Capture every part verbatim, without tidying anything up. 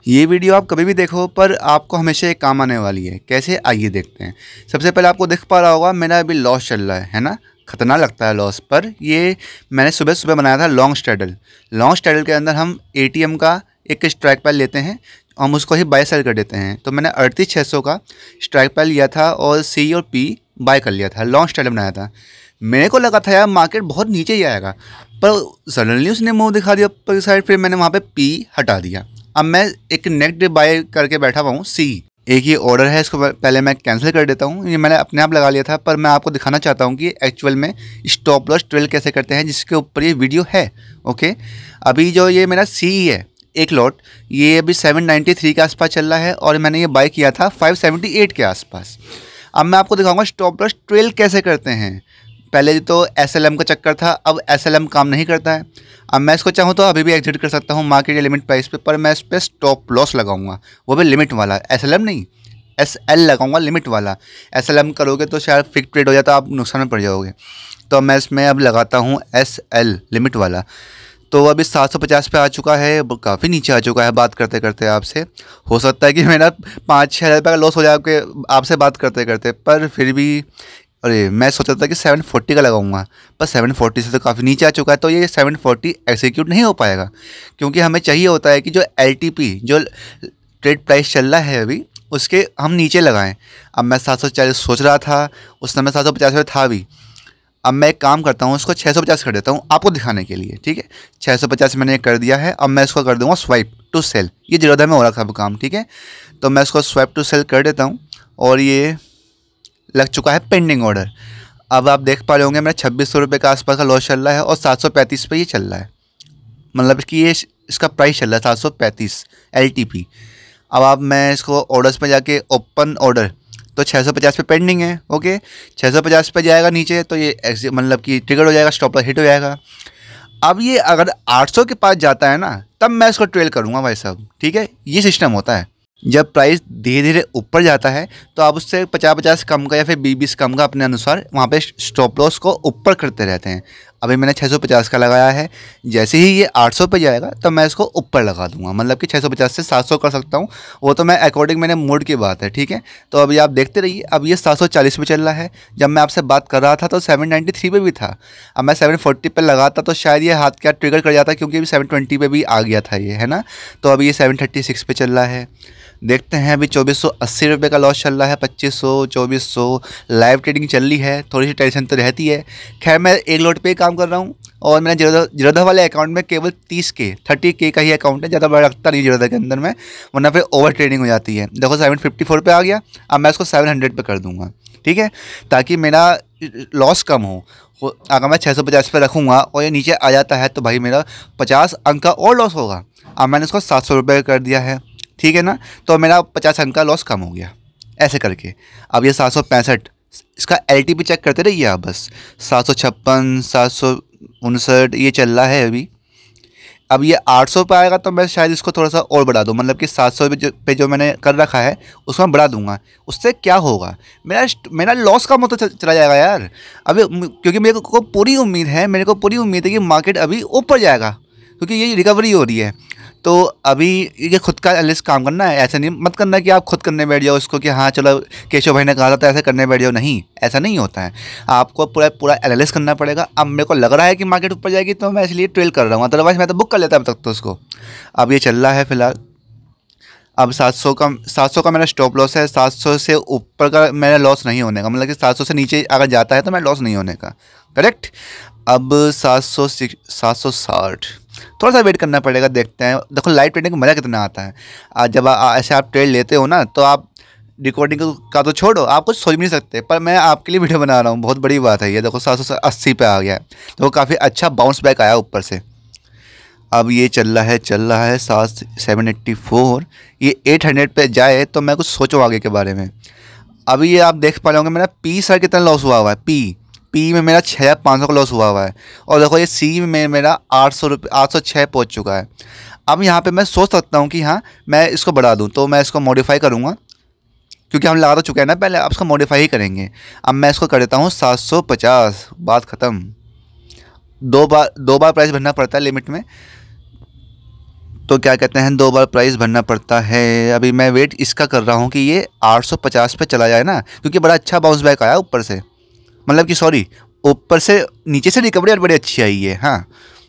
ये वीडियो आप कभी भी देखो पर आपको हमेशा एक काम आने वाली है। कैसे, आइए देखते हैं। सबसे पहले आपको दिख पा रहा होगा मेरा अभी लॉस चल रहा है है ना। खतरनाक लगता है लॉस, पर ये मैंने सुबह सुबह बनाया था लॉन्ग स्ट्रैडल। लॉन्ग स्ट्रैडल के अंदर हम एटीएम का एक स्ट्राइक प्राइस लेते हैं, हम उसको ही बाय सेल कर देते हैं। तो मैंने अड़तीस छः सौ का स्ट्राइक प्राइस लिया था और सी और पी बाय कर लिया था, लॉन्ग स्ट्रैडल बनाया था। मेरे को लगा था यार मार्केट बहुत नीचे ही आएगा, पर सडनली उसने मुंह दिखा दिया ऊपर की साइड। फिर मैंने वहाँ पे पी हटा दिया। अब मैं एक नेक्स्ट बाय करके बैठा हुआ हूँ सी। एक ये ऑर्डर है, इसको पहले मैं कैंसिल कर देता हूँ। ये मैंने अपने आप लगा लिया था, पर मैं आपको दिखाना चाहता हूँ कि एक्चुअल में स्टॉप लॉस ट्रेल कैसे करते हैं, जिसके ऊपर ये वीडियो है। ओके, अभी जो ये मेरा सी है एक लॉट, ये अभी सेवन नाइन्टी थ्री के आसपास चल रहा है और मैंने ये बाय किया था फाइव सेवेंटी एट के आसपास। अब मैं आपको दिखाऊंगा स्टॉप लॉस ट्रेल कैसे करते हैं। पहले तो एस एल एम का चक्कर था, अब एस एल एम काम नहीं करता है। अब मैं इसको चाहूँ तो अभी भी एग्जिट कर सकता हूँ मार्केट या लिमिट प्राइस पे, पर मैं इस पर स्टॉप लॉस लगाऊंगा, वो भी लिमिट वाला। एस एल एम नहीं, एस एल लगाऊंगा, लिमिट वाला। एस एल एम करोगे तो शायद फिक्स ट्रेड हो जाता, आप नुकसान में पड़ जाओगे। तो मैं इसमें अब लगाता हूँ एस एल लिमिट वाला। तो अभी सात सौ पचास पे आ चुका है, काफ़ी नीचे आ चुका है बात करते करते आपसे। हो सकता है कि मेरा पाँच छः हज़ार रुपये का लॉस हो जाए आपसे बात करते करते, पर फिर भी अरे मैं सोचा था कि सेवन फोर्टी का लगाऊंगा, पर सेवन फोर्टी से तो काफ़ी नीचे आ चुका है। तो ये सेवन फोर्टी एग्जीक्यूट नहीं हो पाएगा, क्योंकि हमें चाहिए होता है कि जो एल टी पी जो ट्रेड प्राइस चल रहा है अभी, उसके हम नीचे लगाएं। अब मैं सात सौ चालीस सोच रहा था, उस समय सात सौ पचास पे था भी। अब मैं एक काम करता हूँ, उसको छः सौ पचास कर देता हूँ आपको दिखाने के लिए, ठीक है। छः सौ पचास मैंने कर दिया है। अब मैं इसको कर दूँगा स्वाइप टू सेल। ये ज़ेरोधा में हो रहा था अब काम, ठीक है। तो मैं इसको स्वाइप टू सेल कर देता हूँ और ये लग चुका है पेंडिंग ऑर्डर। अब आप देख पा रहे होंगे मेरा छब्बीस सौ रुपये के आसपास का लॉस चल रहा है और सात सौ पैंतीस पे ये चल रहा है, मतलब कि ये इसका प्राइस चल रहा है सात सौ पैंतीस एल टी पी। अब आप मैं इसको ऑर्डर्स पे जाके ओपन ऑर्डर, तो छः सौ पचास पे पेंडिंग है। ओके, छः सौ पचास पे जाएगा नीचे तो ये मतलब कि ट्रिगर हो जाएगा, स्टॉप लॉस हिट हो जाएगा। अब ये अगर आठ सौ के पास जाता है ना, तब मैं इसको ट्रेल करूँगा भाई साहब, ठीक है। ये सिस्टम होता है, जब प्राइस धीरे धीरे ऊपर जाता है तो आप उससे पचास पचास कम का या फिर बीस बीस कम का अपने अनुसार वहाँ पे स्टॉप लॉस को ऊपर करते रहते हैं। अभी मैंने छः सौ पचास का लगाया है, जैसे ही ये आठ सौ पे जाएगा तो मैं इसको ऊपर लगा दूंगा, मतलब कि छः सौ पचास से सात सौ कर सकता हूँ। वो तो मैं अकॉर्डिंग मैंने मूड की बात है, ठीक है। तो अभी आप देखते रहिए। अब ये सात सौ चालीस पे चल रहा है, जब मैं आपसे बात कर रहा था तो सेवन नाइन्टी थ्री पे भी था। अब मैं सेवन फोर्टी पे लगाता तो शायद ये हाथ क्या ट्रिगर कर जाता, क्योंकि अभी सेवन ट्वेंटी पे भी आ गया था ये, है ना। तो अभी ये सेवन थर्टी सिक्स पे चल रहा है। देखते हैं, अभी चौबीस सौ अस्सी रुपये का लॉस चल रहा है, पच्चीस सौ चौबीस सौ लाइव ट्रेडिंग चल रही है। थोड़ी सी टेंशन तो रहती है। खैर मैं एक लोट पे ही काम कर रहा हूँ और मैंने ज़ेरोधा ज़ेरोधा वाले अकाउंट में केवल तीस के थर्टी के का ही अकाउंट है, ज़्यादा बड़ा रखता नहीं ज़ेरोधा के अंदर में, वरना फिर ओवर ट्रेडिंग हो जाती है। देखो सेवन फिफ्टी फोर पे आ गया। अब मैं इसको सेवन हंड्रेड पे कर दूँगा, ठीक है, ताकि मेरा लॉस कम हो। अगर मैं छः सौ पचास पे रखूँगा और ये नीचे आ जाता है तो भाई मेरा पचास अंक का और लॉस होगा। अब मैंने इसको सात सौ रुपये कर दिया है, ठीक है ना। तो मेरा पचास अंक का लॉस कम हो गया ऐसे करके। अब ये सात सौ पैंसठ, इसका एल टी पी चेक करते रहिए आप बस। सात सौ छप्पन सात सौ उनसठ ये चल रहा है अभी। अब ये आठ सौ पे आएगा तो मैं शायद इसको थोड़ा सा और बढ़ा दूँ, मतलब कि सात सौ पे जो पे जो मैंने कर रखा है उसको मैं बढ़ा दूंगा। उससे क्या होगा, मेरा मेरा लॉस कम होता चला जाएगा यार। अभी क्योंकि मेरे को पूरी उम्मीद है मेरे को पूरी उम्मीद है कि मार्केट अभी ऊपर जाएगा, क्योंकि ये रिकवरी हो रही है। तो अभी ये खुद का एनालिसिस काम करना है। ऐसा नहीं मत करना कि आप खुद करने बैठ जाओ उसको कि हाँ चलो केशव भाई ने कहा था तो ऐसे करने बैठ जाओ। नहीं, ऐसा नहीं होता है। आपको पूरा पूरा एनालिसिस करना पड़ेगा। अब मेरे को लग रहा है कि मार्केट ऊपर जाएगी तो मैं इसलिए ट्रेल कर रहा हूँ, अदरवाइज मैं तो बुक कर लेता अब तक तो उसको। अब ये चल रहा है फिलहाल। अब सात सौ का सात सौ का मेरा स्टॉप लॉस है। सात सौ से ऊपर का मेरा लॉस नहीं होने का, मतलब कि सात सौ से नीचे अगर जाता है तो मेरा लॉस नहीं होने का, करेक्ट। अब सात सौ सात सौ साठ थोड़ा सा वेट करना पड़ेगा, देखते हैं। देखो लाइव ट्रेडिंग का मज़ा कितना आता है। आज जब आ, ऐसे आप ट्रेड लेते हो ना, तो आप रिकॉर्डिंग का तो छोड़ो, आप कुछ सोच भी नहीं सकते, पर मैं आपके लिए वीडियो बना रहा हूँ, बहुत बड़ी बात है ये। देखो सात सौ अस्सी पे आ गया है, तो काफ़ी अच्छा बाउंस बैक आया ऊपर से। अब ये चल रहा है चल रहा है सात सेवन एट्टी फोर ये एट हंड्रेड पे जाए तो मैं कुछ सोचो आगे के बारे में। अभी ये आप देख पा रहे होंगे मेरा पी सर कितना लॉस हुआ हुआ है। पी पी में मेरा छः हज़ार पाँच सौ का लॉस हुआ हुआ है, और देखो ये सी में मेरा आठ सौ रुपये आठ सौ छः पहुँच चुका है। अब यहाँ पे मैं सोच सकता हूँ कि हाँ मैं इसको बढ़ा दूँ, तो मैं इसको मॉडिफाई करूँगा, क्योंकि हम लगा तो चुके हैं ना पहले, अब इसको मॉडिफाई ही करेंगे। अब मैं इसको कर देता हूँ सात सौ पचास, बात ख़त्म। दो बार दो बार प्राइस भरना पड़ता है लिमिट में, तो क्या कहते हैं, दो बार प्राइस भरना पड़ता है। अभी मैं वेट इसका कर रहा हूँ कि ये आठ सौ पचास पे चला जाए ना, क्योंकि बड़ा अच्छा बाउंस बैक आया ऊपर से, मतलब कि सॉरी ऊपर से नीचे से रिकवरी और बड़ी अच्छी आई है। हाँ,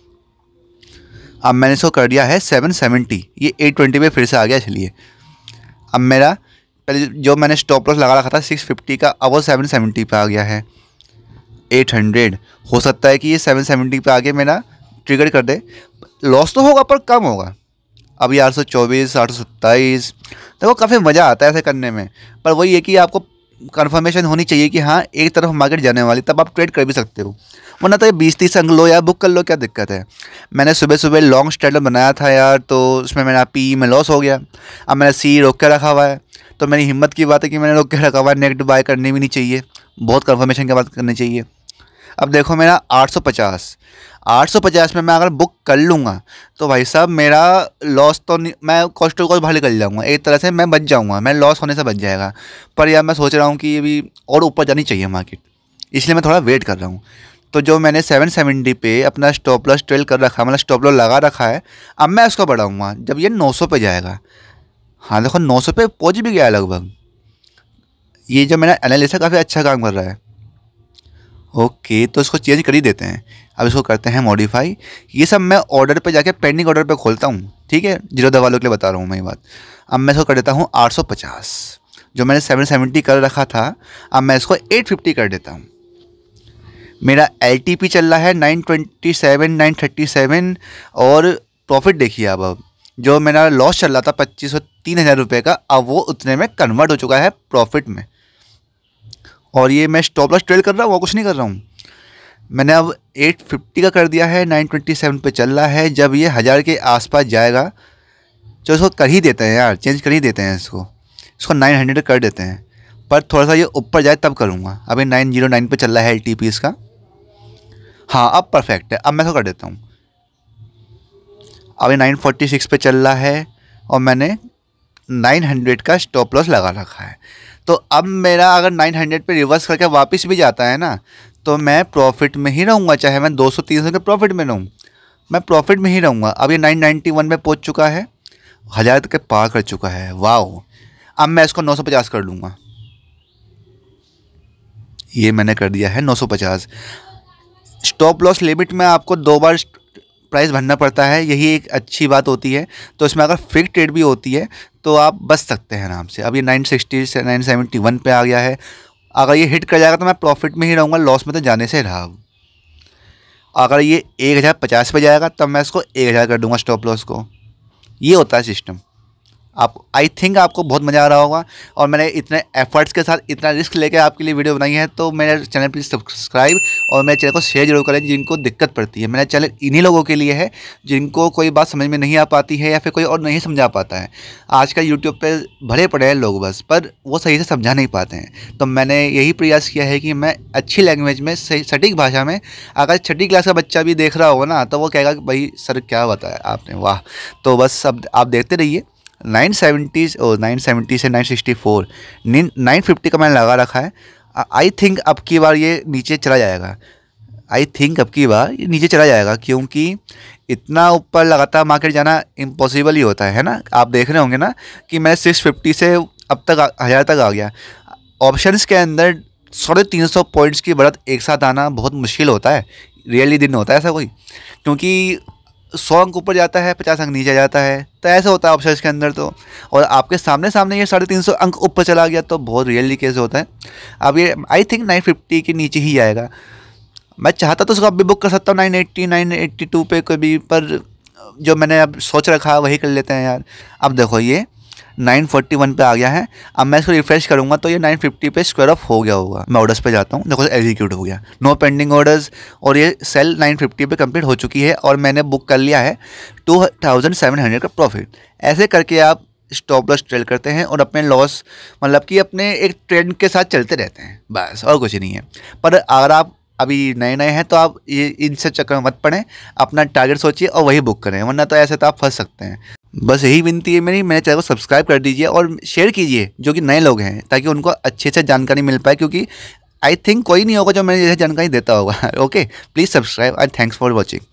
अब मैंने इसको कर दिया है सेवन सेवेंटी, ये एट ट्वेंटी पे फिर से आ गया। चलिए अब मेरा पहले जो मैंने स्टॉप लॉस लगा रखा था सिक्स फिफ्टी का, अब वो सेवन सेवेंटी पे आ गया है। एट हंड्रेड हो सकता है कि ये सेवन सेवेंटी पे आके मेरा ट्रिगर कर दे। लॉस तो होगा पर कम होगा। अभी आठ सौ चौबीस, आठ सौ सत्ताईस, देखो काफ़ी मज़ा आता है ऐसे करने में, पर वही है कि आपको कंफर्मेशन होनी चाहिए कि हाँ एक तरफ मार्केट जाने वाली, तब आप ट्रेड कर भी सकते हो। वरना तो ये बीस तीस अंक लो यार, बुक कर लो, क्या दिक्कत है। मैंने सुबह सुबह लॉन्ग स्ट्रैडल बनाया था यार, तो उसमें मेरा पी में लॉस हो गया। अब मेरा सी रोक के रखा हुआ है, तो मेरी हिम्मत की बात है कि मैंने रोक के रखा हुआ है। नेगेटिव बाय करनी भी नहीं चाहिए, बहुत कंफर्मेशन के बाद करनी चाहिए। अब देखो मेरा आठ सौ पचास आठ सौ पचास में मैं अगर बुक कर लूँगा तो भाई साहब मेरा लॉस तो नहीं, मैं कॉस्ट टू कॉस्ट बाहर निकल जाऊँगा, एक तरह से मैं बच जाऊँगा, मैं लॉस होने से बच जाएगा। पर यार मैं सोच रहा हूँ कि अभी और ऊपर जानी चाहिए मार्केट, इसलिए मैं थोड़ा वेट कर रहा हूँ। तो जो मैंने सेवन सेवेंटी पे अपना स्टॉप लॉस ट्रेल कर रखा है, मतलब स्टॉप लॉस लगा रखा है, अब मैं उसको बढ़ाऊँगा जब ये नौ सौ पे जाएगा। हाँ देखो नौ सौ पे पहुँच भी गया है लगभग। ये जो मेरा एनालिसिस है काफ़ी अच्छा काम कर रहा है। ओके, तो इसको चेंज कर ही देते हैं। अब इसको करते हैं मॉडिफाई। ये सब मैं ऑर्डर पे जाके पेंडिंग ऑर्डर पे खोलता हूँ, ठीक है, जीरोधा वालों के लिए बता रहा हूँ मैं ये बात। अब मैं इसको कर देता हूँ आठ सौ पचास, जो मैंने सेवन सेवेंटी कर रखा था, अब मैं इसको एट फिफ्टी कर देता हूँ। मेरा एल टी पी चल रहा है nine twenty seven, nine thirty seven, और प्रॉफिट देखिए अब अब जो मेरा लॉस चल रहा था पच्चीस सौ तीन हज़ार रुपये का, अब वो उतने में कन्वर्ट हो चुका है प्रॉफिट में। और ये मैं स्टॉप लॉस ट्रेल कर रहा हूँ, वो कुछ नहीं कर रहा हूँ। मैंने अब एट फिफ्टी का कर दिया है, नाइन ट्वेंटी सेवन पे चल रहा है। जब ये हज़ार के आसपास जाएगा तो इसको कर ही देते हैं यार, चेंज कर ही देते हैं इसको इसको नाइन हंड्रेड कर देते हैं। पर थोड़ा सा ये ऊपर जाए तब करूँगा। अभी नाइन ज़ीरो नाइन पे चल रहा है एल टी पी इसका। हाँ अब परफेक्ट है, अब मैं इसको कर देता हूँ। अभी नाइन फोर्टी सिक्स पे चल रहा है और मैंने नाइन हंड्रेड का स्टॉप लॉस लगा रखा है। तो अब मेरा अगर नाइन हंड्रेड पे रिवर्स करके वापस भी जाता है ना, तो मैं प्रॉफिट में ही रहूँगा, चाहे मैं दो सौ तीन सौ के प्रॉफिट में रहूँ, मैं प्रॉफिट में ही रहूँगा। अब ये नाइन नाइन्टी वन में पहुँच चुका है, हज़ार तक के पार कर चुका है। वाह, अब मैं इसको नौ सौ पचास कर लूँगा। ये मैंने कर दिया है नौ सौ पचास। स्टॉप लॉस लिमिट में आपको दो बार प्राइस भरना पड़ता है, यही एक अच्छी बात होती है। तो इसमें अगर फिक्स ट्रेड भी होती है तो आप बच सकते हैं आराम से। अब ये नाइन सिक्सटी से नाइन सेवेंटी वन पे आ गया है। अगर ये हिट कर जाएगा तो मैं प्रॉफिट में ही रहूँगा, लॉस में तो जाने से रहा हूँ। अगर ये एक हज़ार पचास पे जाएगा तब मैं इसको एक हज़ार कर दूँगा स्टॉप लॉस को। ये होता है सिस्टम। आप आई थिंक आपको बहुत मज़ा आ रहा होगा, और मैंने इतने एफर्ट्स के साथ इतना रिस्क लेके आपके लिए वीडियो बनाई है। तो मेरे चैनल प्लीज़ सब्सक्राइब और मेरे चैनल को शेयर जरूर करें जिनको दिक्कत पड़ती है। मेरा चैनल इन्हीं लोगों के लिए है जिनको कोई बात समझ में नहीं आ पाती है या फिर कोई और नहीं समझा पाता है। आजकल यूट्यूब पे भरे पड़े हैं लोग बस, पर वो सही से समझा नहीं पाते हैं। तो मैंने यही प्रयास किया है कि मैं अच्छी लैंग्वेज में सही सटीक भाषा में, अगर छठी क्लास का बच्चा भी देख रहा होगा ना तो वो कहेगा कि भाई सर क्या बताया आपने, वाह। तो बस अब आप देखते रहिए। नाइन सेवेंटी और नाइन सेवेंटी से nine sixty four, nine fifty का मैंने लगा रखा है। आई थिंक अब की बार ये नीचे चला जाएगा। आई थिंक अब की बार ये नीचे चला जाएगा, क्योंकि इतना ऊपर लगातार मार्केट जाना इम्पॉसिबल ही होता है, है ना। आप देख रहे होंगे ना कि मैं सिक्स फिफ्टी से अब तक हज़ार तक आ गया। ऑप्शंस के अंदर साढ़े तीन सौ पॉइंट्स की बढ़त एक साथ आना बहुत मुश्किल होता है, रियली दिन होता है ऐसा कोई, क्योंकि सौ अंक ऊपर जाता है, पचास अंक नीचे जाता है, तो ऐसा होता है ऑप्शंस के अंदर। तो और आपके सामने सामने ये साढ़े तीन सौ अंक ऊपर चला गया तो बहुत रियली केस होता है। अब ये आई थिंक नाइन फिफ्टी के नीचे ही आएगा। मैं चाहता तो उसको अब भी बुक कर सकता हूँ nine eighty, nine eighty two पे कभी, पर जो मैंने अब सोच रखा है वही कर लेते हैं यार। अब देखो ये नाइन फोर्टी वन पे आ गया है। अब मैं इसको रिफ्रेश करूंगा तो ये नाइन फिफ्टी पे स्क्वायर ऑफ हो गया होगा। मैं ऑर्डर्स पे जाता हूँ, देखो एग्जीक्यूट हो गया, नो पेंडिंग ऑर्डर्स, और ये सेल नाइन फिफ्टी पे कंप्लीट हो चुकी है और मैंने बुक कर लिया है टू थाउजेंड सेवन हंड्रेड का प्रॉफिट। ऐसे करके आप स्टॉप लॉस ट्रेड करते हैं और अपने लॉस मतलब कि अपने एक ट्रेंड के साथ चलते रहते हैं, बस और कुछ नहीं है। पर अगर आप अभी नए नए हैं तो आप ये इन सब चक्कर में मत पड़ें, अपना टारगेट सोचिए और वही बुक करें, वरना तो ऐसे तो आप फंस सकते हैं। बस यही विनती है मेरी, मेरे चैनल को सब्सक्राइब कर दीजिए और शेयर कीजिए जो कि नए लोग हैं, ताकि उनको अच्छे से जानकारी मिल पाए, क्योंकि आई थिंक कोई नहीं होगा जो मेरे जैसे जानकारी देता होगा। Okay, please subscribe and thanks for watching.